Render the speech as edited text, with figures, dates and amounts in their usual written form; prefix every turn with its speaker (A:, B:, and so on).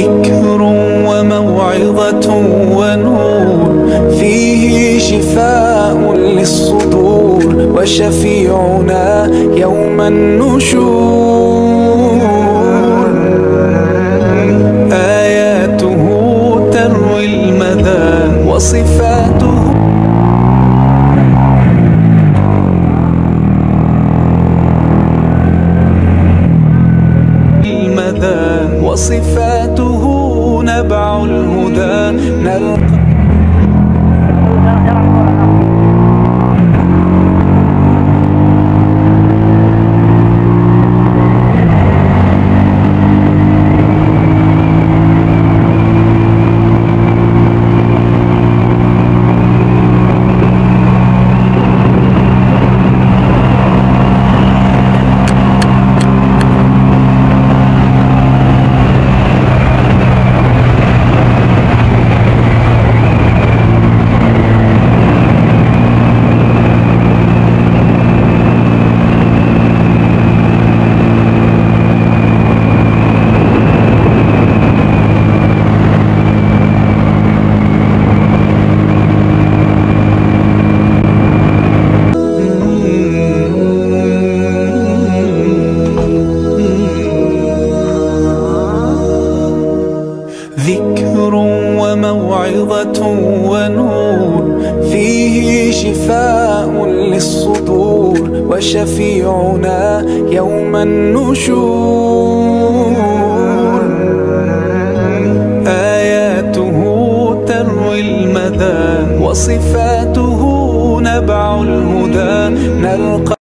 A: ذكر وموعظة ونور، فيه شفاء للصدور، وشفيعنا يوم النشور. آياته تروي المدى وصفاته وصفاته نبع الهدى نلقى. ذكر وموعظة ونور، فيه شفاء للصدور، وشفيعنا يوم النشور. آياته تروي المدى وصفاته نبع الهدى نلقى.